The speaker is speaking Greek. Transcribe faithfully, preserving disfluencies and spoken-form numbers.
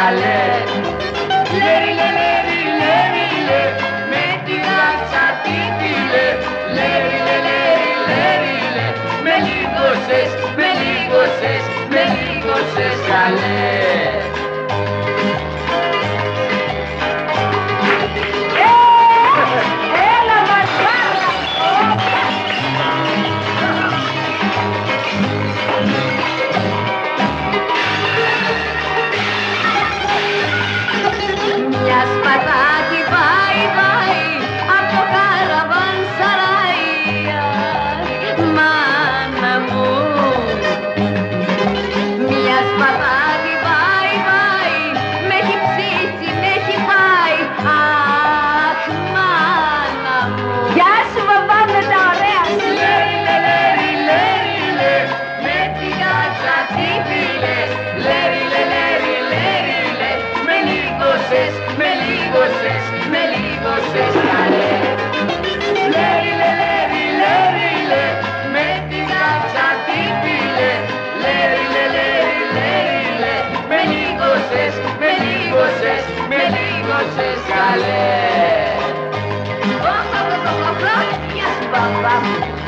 καλέ. Λέρι λε λέρι λέρι λε, με τη γάτσα τι φιλέ. Λέρι λε λέρι λέρι λε, με λίγωσες, με λίγωσες, με λίγωσες καλέ. Με λίγωσες, με λίγωσες καλέ. Λέρι λε λέρι λέρι λε, με τη γάτσα τι φιλέ. Λέρι λε λέρι λέρι λε, με λίγωσες, με λίγωσες, με λίγωσες καλέ. Γεια σου μπαμπά μου.